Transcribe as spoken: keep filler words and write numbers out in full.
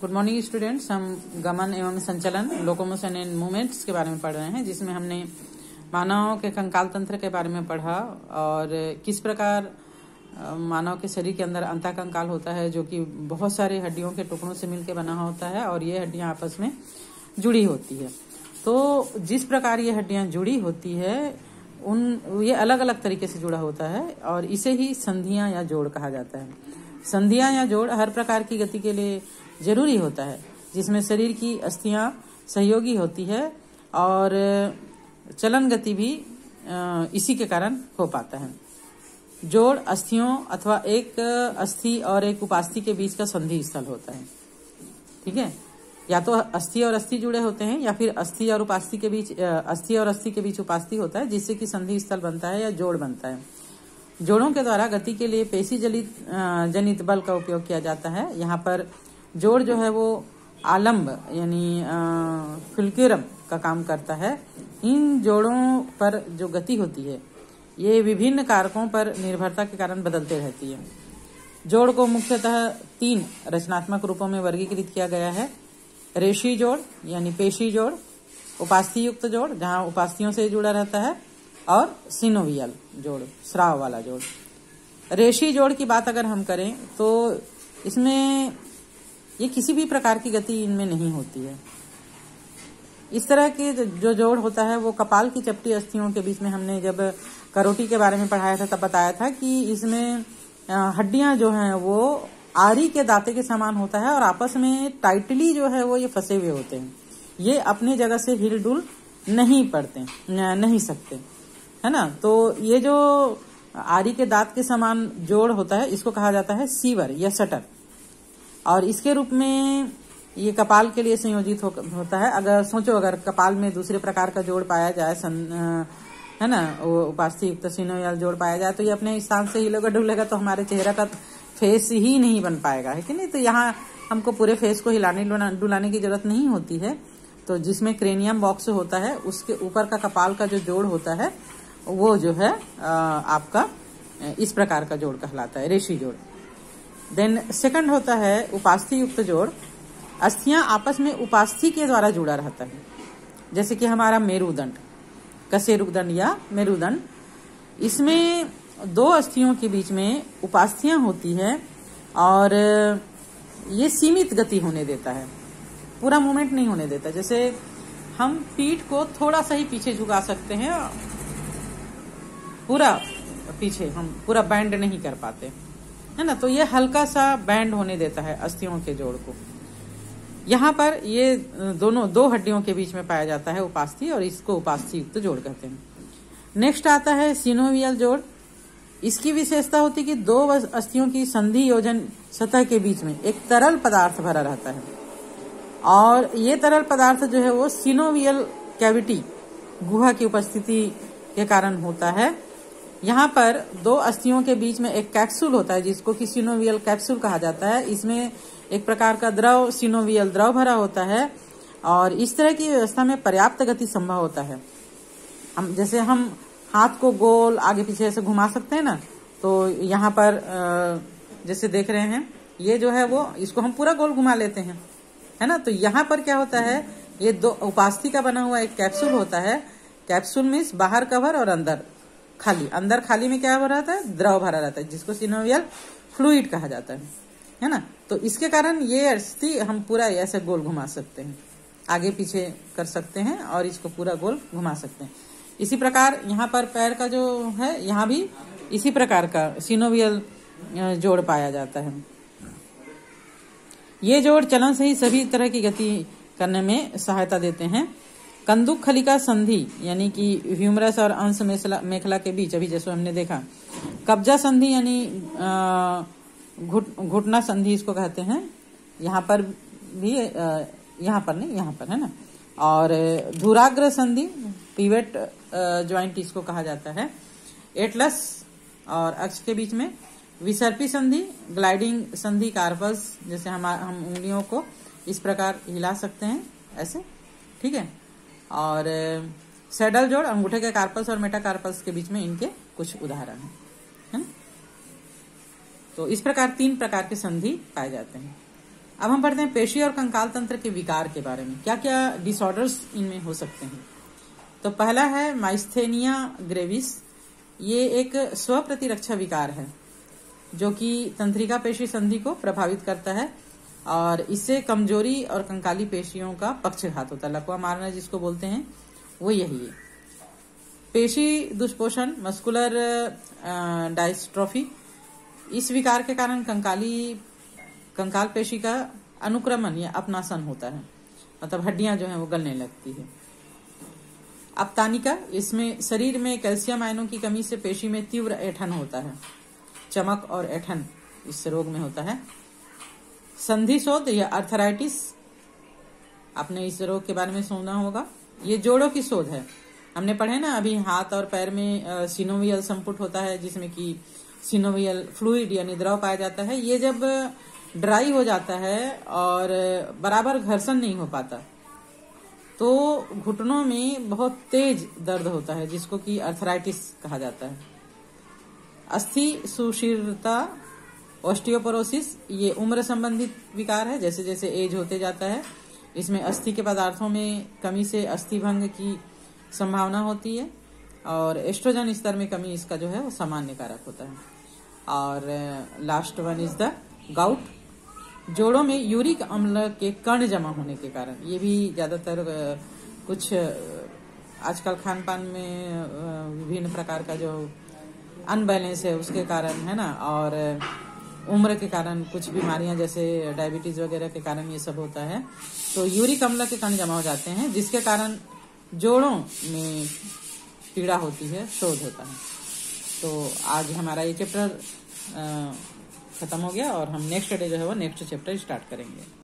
Good morning students. हम गमन एवं संचलन, लोकोमोशन एंड मूवमेंट्स के बारे में पढ़ रहे हैं, जिसमें हमने मानव के कंकाल तंत्र के बारे में पढ़ा और किस प्रकार मानव के शरीर के अंदर अंतःकंकाल होता है, जो कि बहुत सारे हड्डियों के टुकड़ों से मिलकर बना होता है और ये हड्डियां आपस में जुड़ी होती है। तो जिस प्रकार ये हड्डियां जुड़ी होती है उन ये अलग अलग तरीके से जुड़ा होता है और इसे ही संधियां या जोड़ कहा जाता है। संधियां या जोड़ हर प्रकार की गति के लिए जरूरी होता है, जिसमें शरीर की अस्थियां सहयोगी होती है और चलन गति भी इसी के कारण हो पाता है। जोड़ अस्थियों अथवा एक अस्थि और एक उपास्थि के बीच का संधि स्थल होता है। ठीक है, या तो अस्थि और अस्थि जुड़े होते हैं या फिर अस्थि और उपास्थि के बीच अस्थि और अस्थि के बीच उपास्थि होता है, जिससे कि संधि स्थल बनता है या जोड़ बनता है। जोड़ों के द्वारा गति के लिए पेशी जनित जनित बल का उपयोग किया जाता है। यहाँ पर जोड़ जो है वो आलंब यानी फुल्क्यूरम का काम करता है। इन जोड़ों पर जो गति होती है ये विभिन्न कारकों पर निर्भरता के कारण बदलते रहती है। जोड़ को मुख्यतः तीन रचनात्मक रूपों में वर्गीकृत किया गया है। रेशी जोड़ यानी पेशी जोड़, उपास्थि युक्त जोड़ जहां उपास्थियों से जुड़ा रहता है, और सिनोवियल जोड़, स्राव वाला जोड़। रेशी जोड़ की बात अगर हम करें तो इसमें ये किसी भी प्रकार की गति इनमें नहीं होती है। इस तरह के जो जोड़ होता है वो कपाल की चपटी अस्थियों के बीच में, हमने जब करोटी के बारे में पढ़ाया था तब बताया था कि इसमें हड्डियां जो हैं वो आरी के दांते के समान होता है और आपस में टाइटली जो है वो ये फंसे हुए होते हैं। ये अपनी जगह से हिल डुल नहीं पड़ते, नहीं सकते, है ना। तो ये जो आरी के दांत के समान जोड़ होता है इसको कहा जाता है सीवर या शटर, और इसके रूप में ये कपाल के लिए संयोजित हो, होता है। अगर सोचो अगर कपाल में दूसरे प्रकार का जोड़ पाया जाए, सन, है ना, वो उपास्थि युक्त सिनोवियल जोड़ पाया जाए तो ये अपने स्थान से हिलेगा डुलेगा तो हमारे चेहरा का फेस ही नहीं बन पाएगा, है कि नहीं। तो यहाँ हमको पूरे फेस को हिलाने डुलाने की जरूरत नहीं होती है। तो जिसमें क्रेनियम बॉक्स होता है उसके ऊपर का कपाल का जो जोड़ होता है वो जो है आपका इस प्रकार का जोड़ कहलाता है, रेशी जोड़। देन सेकंड होता है उपास्थि युक्त जोड़। अस्थियां आपस में उपास्थि के द्वारा जुड़ा रहता है, जैसे कि हमारा मेरुदंड, कशेरुकदंड या मेरुदंड। इसमें दो अस्थियों के बीच में उपास्थियां होती है और ये सीमित गति होने देता है, पूरा मूवमेंट नहीं होने देता। जैसे हम पीठ को थोड़ा सा ही पीछे झुका सकते हैं, पूरा पीछे हम पूरा बैंड नहीं कर पाते, है ना। तो ये हल्का सा बैंड होने देता है अस्थियों के जोड़ को। यहाँ पर ये दोनों दो हड्डियों के बीच में पाया जाता है उपास्थि, और इसको उपास्थि युक्त जोड़ कहते हैं। नेक्स्ट आता है सिनोवियल जोड़। इसकी विशेषता होती है कि दो अस्थियों की संधि योजन सतह के बीच में एक तरल पदार्थ भरा रहता है, और ये तरल पदार्थ जो है वो सिनोवियल कैविटी, गुहा की उपस्थिति के कारण होता है। यहाँ पर दो अस्थियों के बीच में एक कैप्सूल होता है जिसको कि सिनोवियल कैप्सूल कहा जाता है। इसमें एक प्रकार का द्रव, सिनोवियल द्रव भरा होता है, और इस तरह की व्यवस्था में पर्याप्त गति संभव होता है। हम जैसे हम हाथ को गोल आगे पीछे ऐसे घुमा सकते हैं ना, तो यहाँ पर जैसे देख रहे हैं ये जो है वो इसको हम पूरा गोल घुमा लेते हैं, है ना। तो यहाँ पर क्या होता है, ये दो उपास्थि का बना हुआ एक कैप्सूल होता है। कैप्सूल मीन्स बाहर कवर और अंदर खाली। अंदर खाली में क्या भरा रहता है, द्रव भरा रहता है, जिसको सिनोवियल फ्लूइड कहा जाता है, है ना। तो इसके कारण ये अस्थि हम पूरा ऐसे गोल घुमा सकते हैं, आगे पीछे कर सकते हैं और इसको पूरा गोल घुमा सकते हैं। इसी प्रकार यहाँ पर पैर का जो है, यहाँ भी इसी प्रकार का सिनोवियल जोड़ पाया जाता है। ये जोड़ चलन से ही सभी तरह की गति करने में सहायता देते हैं। कंदुक खलिका संधि यानी कि ह्यूमरस और अंश मेखला के बीच, अभी जैसे हमने देखा। कब्जा संधि यानी घुटना संधि इसको कहते हैं, यहाँ पर भी, यहाँ पर नहीं, यहाँ पर, है ना। और धुराग्र संधि, पिवेट ज्वाइंट इसको कहा जाता है। एटलस और अक्ष के बीच में विसर्पी संधि, ग्लाइडिंग संधि, कार्पस, जैसे हम हम उंगलियों को इस प्रकार हिला सकते हैं ऐसे, ठीक है। और सैडल जोड़, अंगूठे के कार्पस और मेटाकार्पस के बीच में इनके कुछ उदाहरण हैं, है ना। तो इस प्रकार तीन प्रकार के संधि पाए जाते हैं। अब हम पढ़ते हैं पेशी और कंकाल तंत्र के विकार के बारे में, क्या क्या डिसऑर्डर्स इनमें हो सकते हैं। तो पहला है माइस्थेनिया ग्रेविस। ये एक स्व प्रतिरक्षा विकार है जो कि तंत्रिका पेशी संधि को प्रभावित करता है और इससे कमजोरी और कंकाली पेशियों का पक्षघात होता है। लकवा मारना जिसको बोलते हैं वो यही है। पेशी दुष्पोषण, मस्कुलर डायस्ट्रोफी, इस विकार के कारण कंकाली कंकाल पेशी का अनुक्रमण या अपनासन होता है, मतलब हड्डियां जो हैं वो गलने लगती है। अपतानिका, इसमें शरीर में कैल्शियम आयनों की कमी से पेशी में तीव्र ऐठन होता है, चमक और ऐठन इस रोग में होता है। संधि शोथ या अर्थराइटिस, आपने इस रोग के बारे में सुना होगा। ये जोड़ों की शोध है, हमने पढ़े ना अभी, हाथ और पैर में सिनोवियल संपुट होता है जिसमें कि सिनोवियल फ्लूइड यानी द्रव पाया जाता है। ये जब ड्राई हो जाता है और बराबर घर्षण नहीं हो पाता तो घुटनों में बहुत तेज दर्द होता है जिसको कि अर्थराइटिस कहा जाता है। अस्थि सुशीर्णता, ऑस्टियोपोरोसिस, ये उम्र संबंधित विकार है, जैसे जैसे एज होते जाता है इसमें अस्थि के पदार्थों में कमी से अस्थि भंग की संभावना होती है और एस्ट्रोजन स्तर में कमी इसका जो है वो सामान्य कारक होता है। और last one is the gout, जोड़ों में यूरिक अम्ल के कण जमा होने के कारण। ये भी ज्यादातर कुछ आजकल खान पान में विभिन्न प्रकार का जो अनबैलेंस है उसके कारण है ना, और उम्र के कारण कुछ बीमारियां जैसे डायबिटीज वगैरह के कारण ये सब होता है। तो यूरिक अम्ल के कण जमा हो जाते हैं जिसके कारण जोड़ों में पीड़ा होती है, शोध होता है। तो आज हमारा ये चैप्टर खत्म हो गया और हम नेक्स्ट डे जो है वो नेक्स्ट चैप्टर स्टार्ट करेंगे।